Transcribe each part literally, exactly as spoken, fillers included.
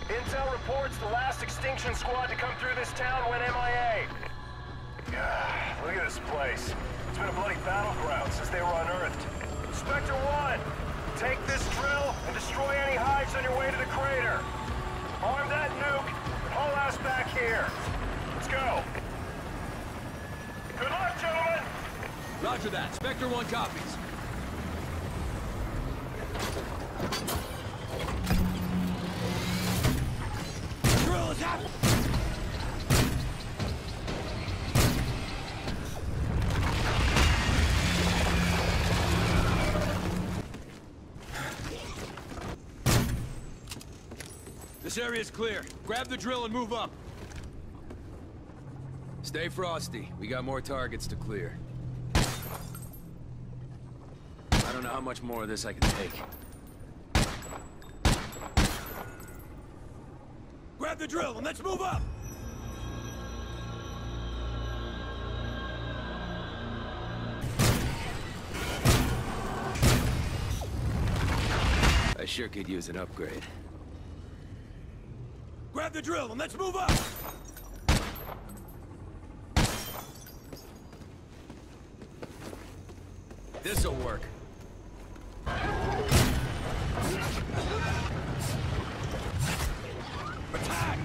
Intel reports the last Extinction squad to come through this town went M I A. God, look at this place. It's been a bloody battleground since they were unearthed. Spectre one, take this drill and destroy any hives on your way to the crater. Arm that nuke and haul ass back here. Let's go. Good luck, gentlemen! Roger that. Spectre one copies. Drill is happening! This area's clear. Grab the drill and move up. Stay frosty. We got more targets to clear. I don't know how much more of this I can take. Grab the drill and let's move up! I sure could use an upgrade. Grab the drill and let's move up! This'll work. Attack!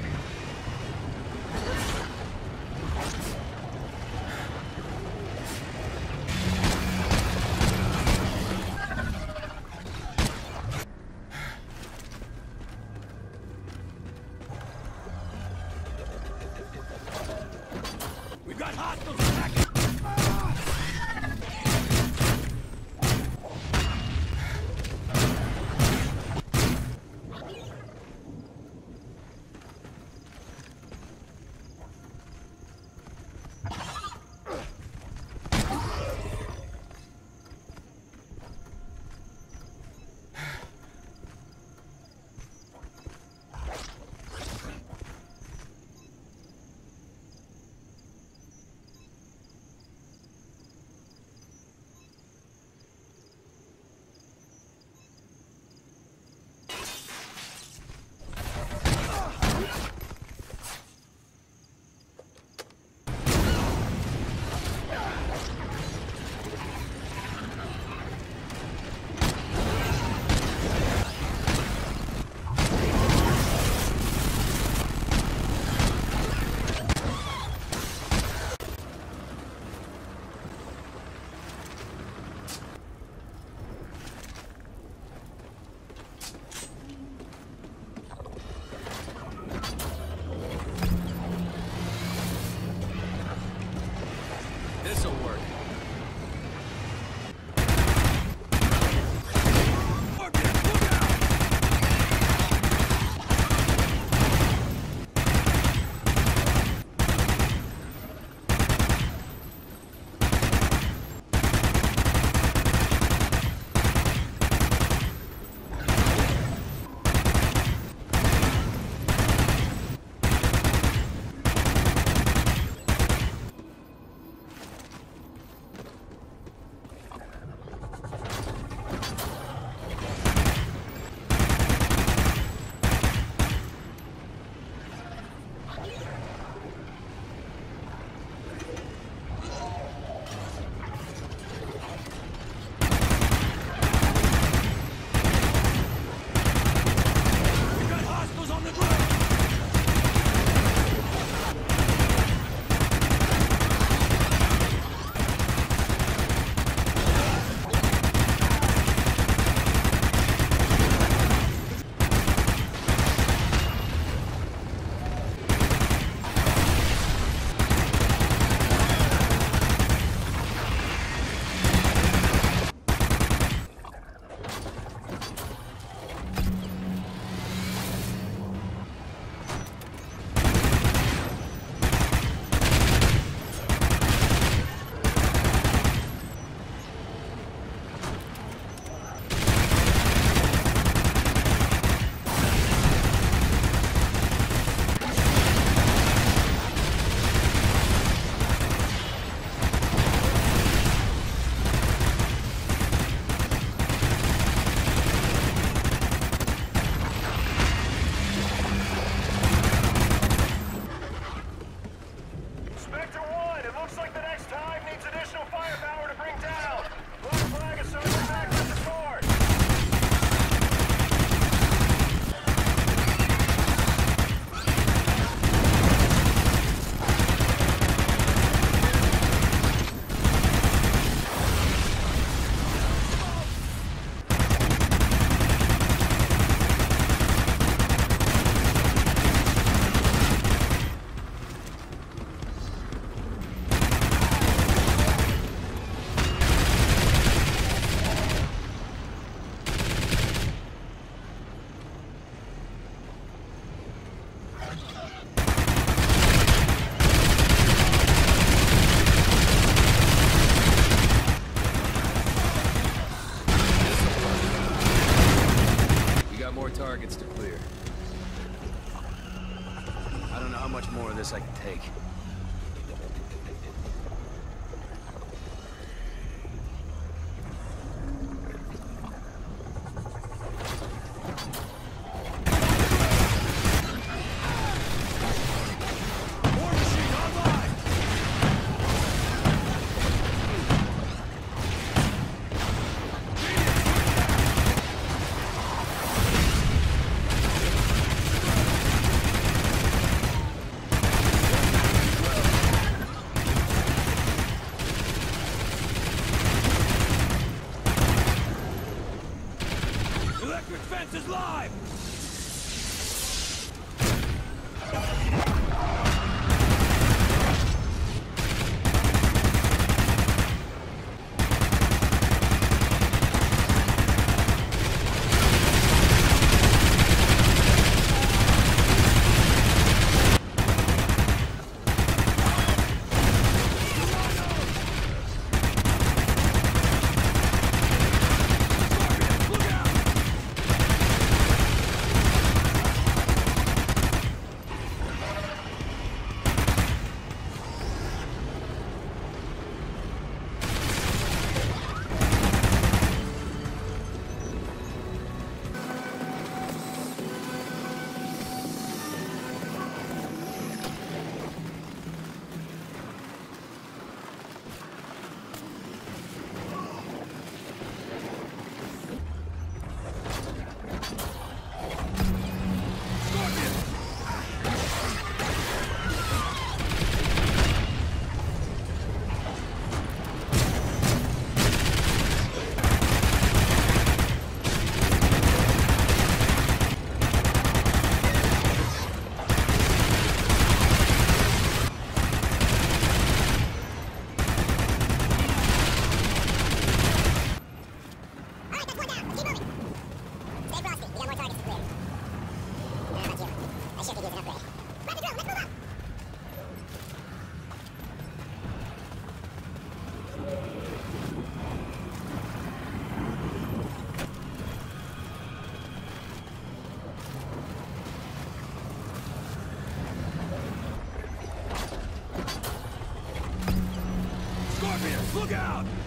We've got hostiles attacking! much more of this I can take. Electric fence is live! Look out!